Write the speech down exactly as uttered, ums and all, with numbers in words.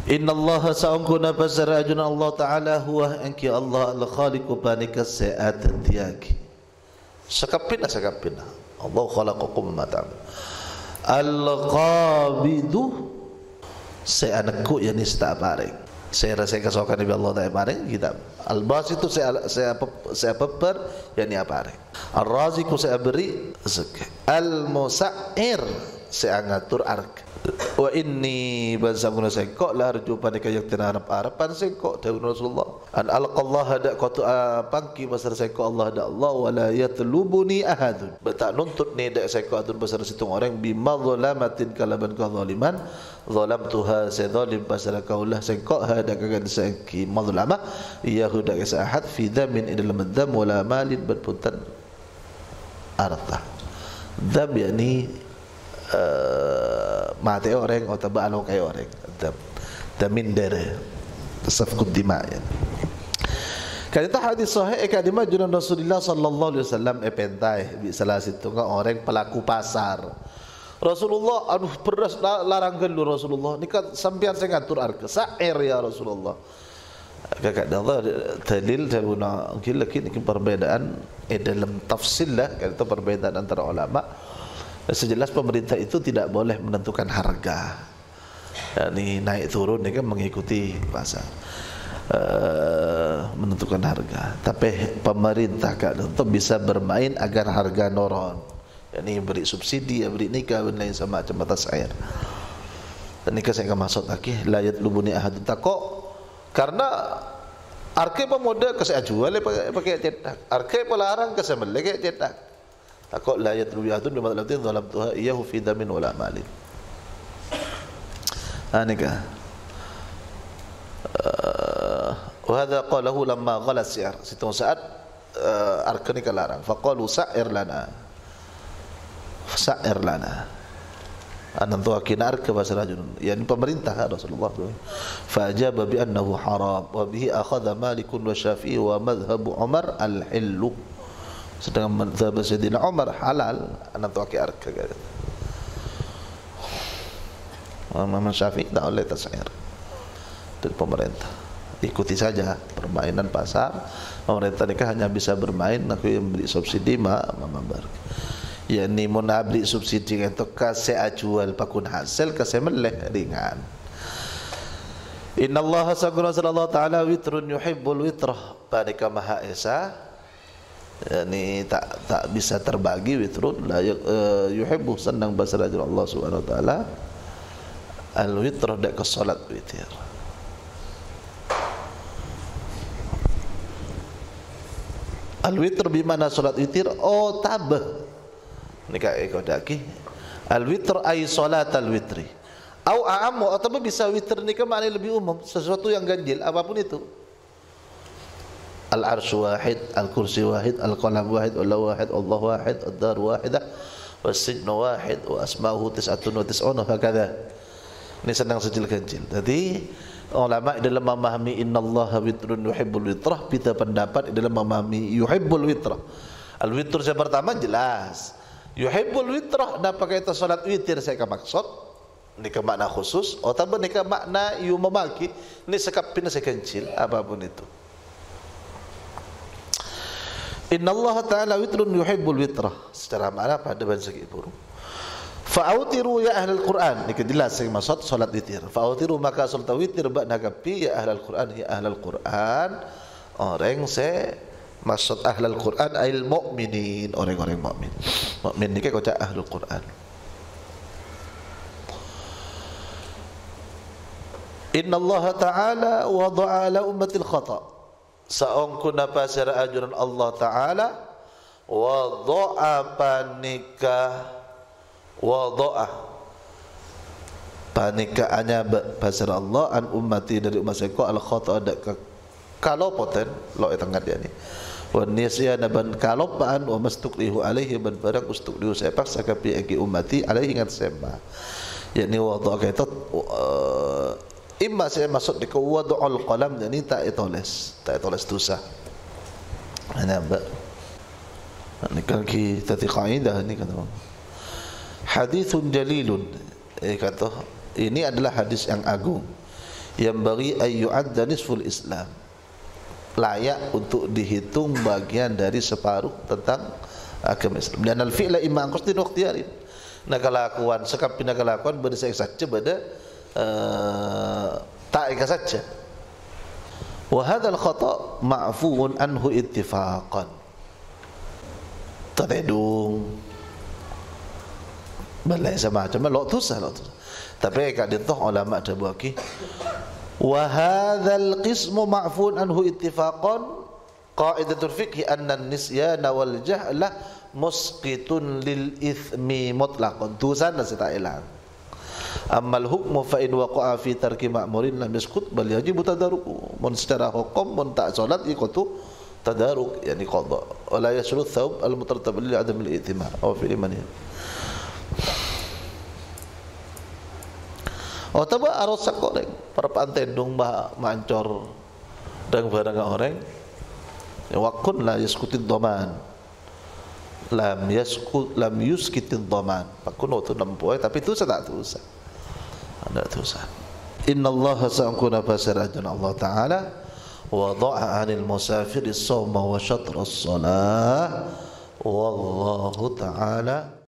Inna Allah sa'ungkuna pasara ajuna Allah Ta'ala huwa anki Allah al-khaliqu panika se'at tiaki sakapina sakapina Allah khalaqakum mata'am al-qabidu se'anakku yani seta apareng saya rasa kasokan Nabi Allah Ta'ala apareng kita al-bas itu saya saya peper yani apareng al-raziku saya beri al-musa'ir saya ngatur ark wa inni bazamuna sengkok la arju panika yang tenarap harapan sengkok dawuh Rasulullah an alqallah hada qatu pangki basar sengkok Allah da Allah wala yatlubuni ahadun betak nuntut ni dak sengkok atun basar situng orang bima zalamatin kalaban kezaliman zalamtuha zalim basar kaulah sengkok hada kagan sengki mazlamah yahuda kasahad fi damin dalam dam wala malin berputan arta dam yani Uh, mati orang atau balo kayak orang damin dere tasafkud dima ya kan itu hadis sahih kadima junun Rasulullah sallallahu alaihi wasallam epentai bi salah situ orang pelaku pasar Rasulullah aduh peras larang gelu Rasulullah ni kan sampean saya ngatur harga sa'ir ya Rasulullah kakak Allah dalil tabuna mungkin perbedaan eh, dalam tafsil lah kan itu perbedaan antara ulama. Sejelas pemerintah itu tidak boleh menentukan harga. Yani naik turun ini kan mengikuti pasar. Uh, menentukan harga. Tapi pemerintah kan untuk bisa bermain agar harga noron. Yani beri subsidi, beri nikah dan lain sama macam batas air. Dan nikah saya akan masuk lagi layat lubuni ahadun tako karena arke pemuda ke saya jual pakai cetak. Arke pelarang ke saya beli pakai cetak. Takut la yatrubiyatun bima latin zalamtuha iyahu fi damin wala malin. Anika. Wa hadha qalahu lamma ghala si'ar. Situ saat arkani kalarang. Faqalu sa'ir lana. Sa'ir lana. Anan tu akinar ke bahasa rajulun. Yani pemerintah Rasulullah. Fa ajaba bi annahu haram wa bihi akhadha Malikun wa Syafi'i wa madhhabu Umar al-hillu. Sedangkan mazhab Sayyidina Umar halal anak tuaki arka kata. Imam Syafi'i tak boleh tas'ir dari pemerintah. Ikuti saja permainan pasar. Pemerintah ni hanya bisa bermain nak yang beri subsidi ma mambar. Ya ni mun beri subsidi itu kasih ajual pakun hasil kasih meleh ringan. Inna Allah sallallahu ta'ala witrun yuhibbul witrah. Panika Maha Esa yani tak tak bisa terbagi witrun la uh, yuhibbu senang bahasa Allah Subhanahu wa taala al witr dak ke salat witir al witr bi mana salat witir oh tabah nika eko daki al witr ay salat al witri au a'am atau bisa witr nika makna lebih umum sesuatu yang ganjil apapun itu al-arsy wahid, al-kursi wahid, al-qalam wahid, Allah wahid, Allah wahid, ad-dar wahidah, was-sijn wahid, wa asma'uhu tis'atun wa tis'un wa hakadha. Ini senang sejil ganjil. Jadi ulama dalam memahami innallaha witrun yuhibbul witrah, kita pendapat dalam memahami yuhibbul witrah. Al-witr yang pertama jelas. Yuhibbul witrah dah pakai itu salat witir saya ke maksud. Ini ke makna khusus atau ini ke makna you memaki. Ini sekapin saya kencil apapun itu. Inna Allah Ta'ala witrun yuhibbul witrah. Secara makna pada bahasa segi burung. Fa'autiru ya ahlul Quran. Ini jelas yang maksud solat witir. Fa'autiru maka solat witir ba'na gapi ya ahlul Quran. Ya ahlul Quran. Orang se maksud ahlul Quran ayil mu'minin. Orang-orang mu'min. Mu'min ini kan kocak ahlul Quran. Inna Allah Ta'ala wada'a ala ummatil khata' saungkuna pasir ajuran Allah Ta'ala wada'a panika wada'a panika anya pasir Allah an ummati dari umat saya al khata' ada kalau poten lo etangat dia ni wa nisyana ban kalopaan wa mastukrihu alaihi ban barang ustukrihu saya paksa kapi agi ummati alaihi ingat sema yakni wada'a kaitat imma saya masuk di wad'ul qalam dan ini tak tulis tak tulis dosa ana ba ini kan kita ti kaidah ni kata hadithun jalilun eh kata ini adalah hadis yang agung yang bagi ayyu'adda nisful Islam, layak untuk dihitung bagian dari separuh tentang agama Islam. Dan al-fi'la imma qasdin wa ikhtiyarin, nagalakuan sekap pinagalakuan berdasarkan saja pada uh, tak ika saja. Wa hadzal khata' ma'fuun anhu ittifaqan. Tadedung balai sama macam lo tu sah lo tu. Tapi kat dintoh ulama ada buaki. Wa hadzal qismu ma'fuun anhu ittifaqan. Qaidatul fiqh anna an-nisyana wal jahla musqitun lil ithmi mutlaqan. Tu sana saya tak hilang. Amal hukmu fa in waqa'a fi tarki ma'murin lam yasqut bal yajibu tadaruku. Mun secara hukum mun tak solat iqtu tadaruk, yani qada. Wala yaslu thawb al-mutarattab li adam al-i'tima aw fi imani. Oh taba arosak koreng para pantendung bah mancor dan barang orang. Waqun la yaskutid dhaman. Lam yaskut lam yuskitid dhaman. Pakun tu nampu tapi tu saya tak tu usah. Ada tu usah. Inna Allah sa'akuna fasirajun Allah Ta'ala wada'a 'anil musafiri as-sawma wa syatra as-salah wallahu ta'ala